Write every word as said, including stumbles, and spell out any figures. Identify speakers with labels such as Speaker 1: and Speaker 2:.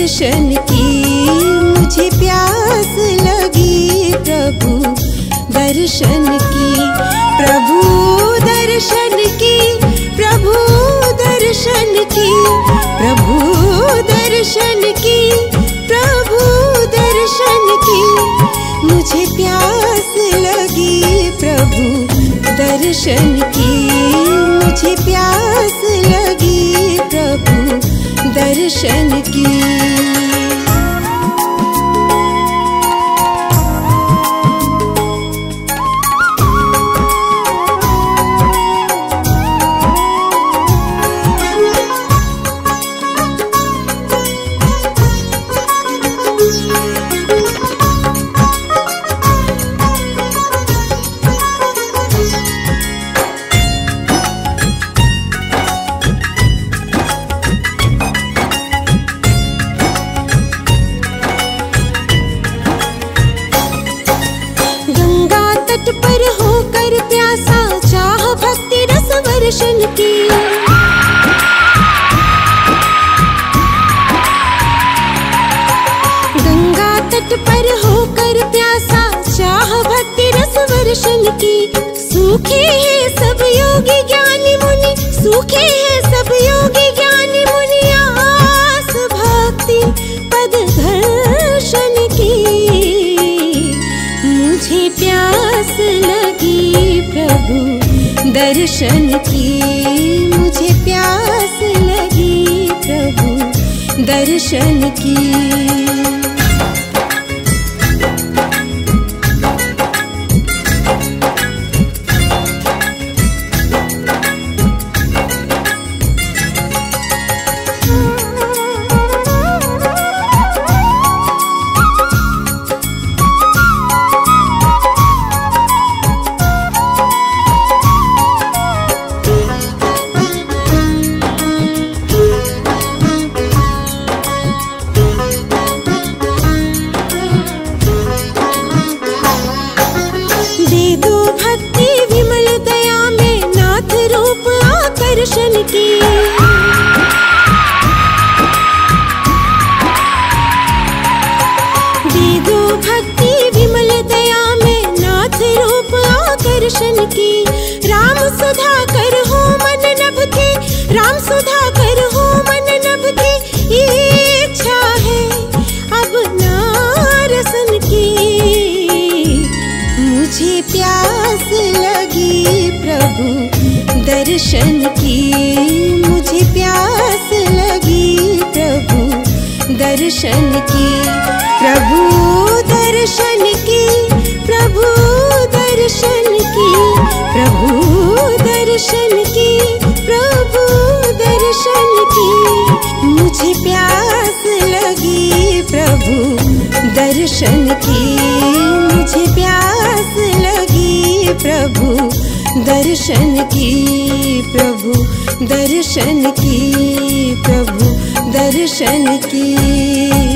Speaker 1: दर्शन की मुझे प्यास लगी प्रभु दर्शन की, प्रभु दर्शन की, प्रभु दर्शन की, प्रभु दर्शन की, प्रभु दर्शन की, मुझे प्यास लगी प्रभु दर्शन की, मुझे प्यास लगी प्रभु दर्शन की।
Speaker 2: पर होकर प्यासा चाह भक्ति रस वर्षण की, गंगा तट पर होकर प्यासा चाह भक्ति रस वर्षण की। सूखे हैं सब योगी ज्ञानी मुनि, सूखे हैं सब योगी ज्ञानी मुनि, आस भक्ति पद दर्शन की। मुझे प्यास लगी प्रभु दर्शन की, मुझे प्यास लगी प्रभु दर्शन की। दर्शन की दे दो भक्ति विमल दया में नाथ रूप आकर्षण की। राम सुधा कर हो मन नभ के, राम सुधा कर हो मन नभ के, इच्छा है अब नारसन की। मुझे प्यास लगी प्रभु दर्शन की, मुझे प्यास लगी प्रभु दर्शन की, प्रभु दर्शन की, प्रभु दर्शन की, प्रभु दर्शन की, प्रभु दर्शन की। मुझे प्यास लगी प्रभु दर्शन की, मुझे प्यास लगी प्रभु दर्शन की, प्रभु दर्शन की, प्रभु दर्शन की।